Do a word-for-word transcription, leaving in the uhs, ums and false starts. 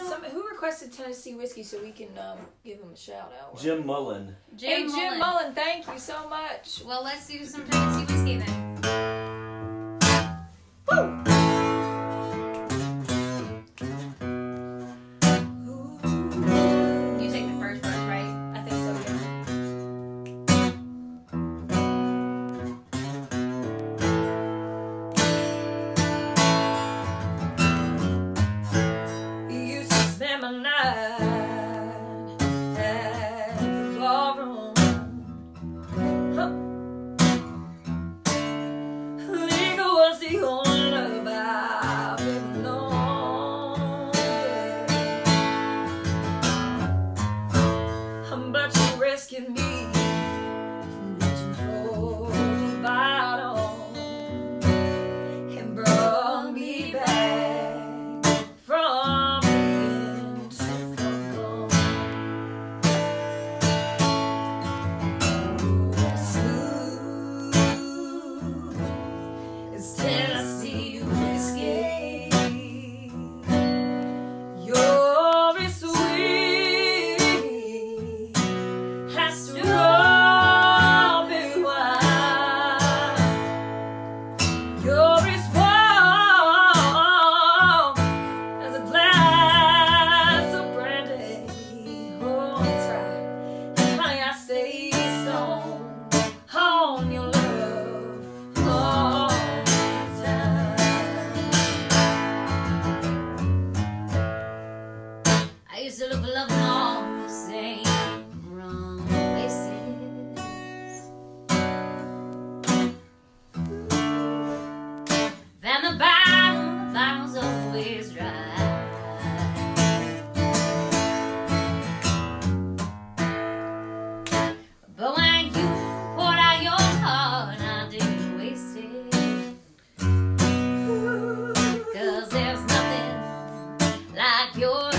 some, who requested Tennessee whiskey so we can um, give him a shout out? Jim Mullen. Jim hey, Mullen. Jim Mullen, thank you so much. Well, let's do some Tennessee whiskey then. Woo! You take the first verse, right? I think so, yeah. Your